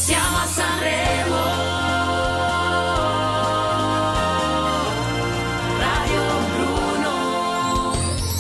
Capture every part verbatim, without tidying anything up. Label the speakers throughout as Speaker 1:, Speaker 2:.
Speaker 1: Siamo a Sanremo. Radio Bruno.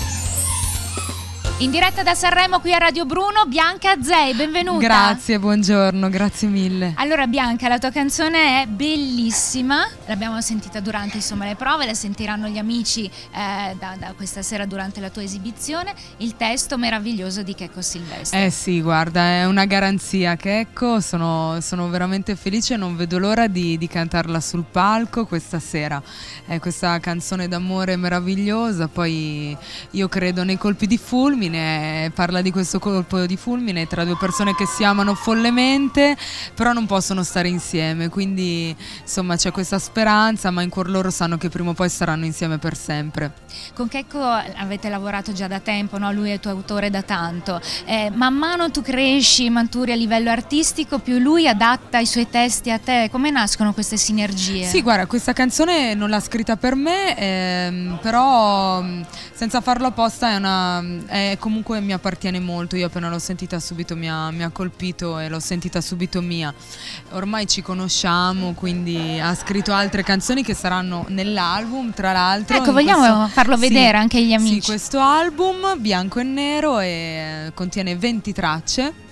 Speaker 2: In diretta da Sanremo qui a Radio Bruno, Bianca Azzei, benvenuta.
Speaker 3: Grazie, buongiorno, grazie mille.
Speaker 2: Allora Bianca, la tua canzone è bellissima, l'abbiamo sentita durante insomma le prove, la sentiranno gli amici eh, da, da questa sera durante la tua esibizione. Il testo meraviglioso di Checco Silvestri.
Speaker 3: Eh sì, guarda, è una garanzia Checco, sono, sono veramente felice e non vedo l'ora di, di cantarla sul palco questa sera. È questa canzone d'amore meravigliosa, poi io credo nei colpi di fulmine. Parla di questo colpo di fulmine tra due persone che si amano follemente però non possono stare insieme, quindi insomma c'è questa speranza, ma in cuor loro sanno che prima o poi saranno insieme per sempre.
Speaker 2: Con Checco avete lavorato già da tempo, no? Lui è tuo autore da tanto, eh, man mano tu cresci, maturi a livello artistico, più lui adatta i suoi testi a te. Come nascono queste sinergie?
Speaker 3: Sì, guarda, questa canzone non l'ha scritta per me, ehm, però senza farlo apposta è una è comunque mi appartiene molto. Io appena l'ho sentita subito mi ha, mi ha colpito e l'ho sentita subito mia. Ormai ci conosciamo, quindi ha scritto altre canzoni che saranno nell'album, tra l'altro.
Speaker 2: Ecco, vogliamo questo, farlo vedere sì, anche agli amici.
Speaker 3: Sì, questo album bianco e nero e contiene venti tracce.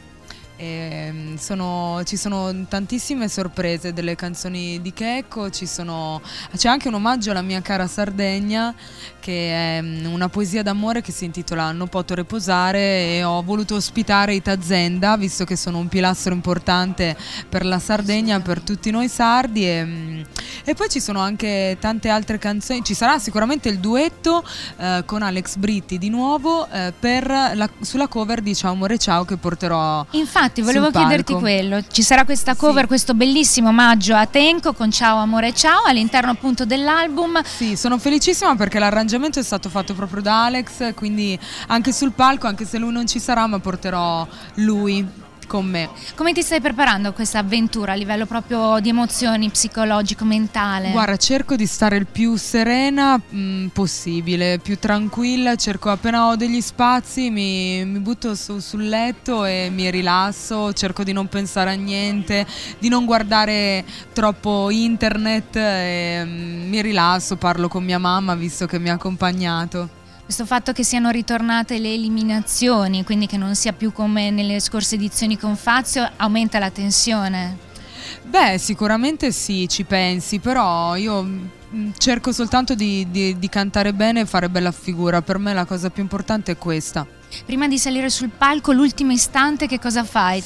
Speaker 3: E sono, ci sono tantissime sorprese delle canzoni di Checco, ci sono, c'è anche un omaggio alla mia cara Sardegna, che è una poesia d'amore che si intitola Non poto riposare, e ho voluto ospitare i Tazenda, visto che sono un pilastro importante per la Sardegna, per tutti noi sardi, e, e poi ci sono anche tante altre canzoni. Ci sarà sicuramente il duetto eh, con Alex Britti di nuovo eh, per la, sulla cover di Ciao amore ciao, che porterò.
Speaker 2: Infatti volevo chiederti quello, ci sarà questa cover, sì, questo bellissimo omaggio a Tenco con Ciao amore ciao all'interno appunto dell'album.
Speaker 3: Sì, sono felicissima perché l'arrangiamento è stato fatto proprio da Alex, quindi anche sul palco, anche se lui non ci sarà, ma porterò lui con me.
Speaker 2: Come ti stai preparando a questa avventura a livello proprio di emozioni, psicologico, mentale?
Speaker 3: Guarda, cerco di stare il più serena mh, possibile, più tranquilla, cerco appena ho degli spazi mi, mi butto su, sul letto e mi rilasso, cerco di non pensare a niente, di non guardare troppo internet e mh, mi rilasso, parlo con mia mamma visto che mi ha accompagnato.
Speaker 2: Questo fatto che siano ritornate le eliminazioni, quindi che non sia più come nelle scorse edizioni con Fazio, aumenta la tensione?
Speaker 3: Beh, sicuramente sì, ci pensi, però io cerco soltanto di, di, di cantare bene e fare bella figura. Per me la cosa più importante è questa.
Speaker 2: Prima di salire sul palco, l'ultimo istante, che cosa fai?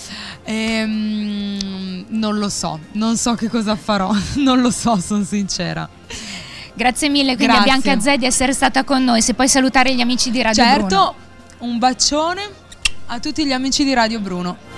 Speaker 3: Ehm, non lo so, non so che cosa farò, non lo so, sono sincera.
Speaker 2: Grazie mille quindi a Bianca Azzei di essere stata con noi. Se puoi salutare gli amici di Radio
Speaker 3: certo,
Speaker 2: Bruno.
Speaker 3: Certo, un bacione a tutti gli amici di Radio Bruno.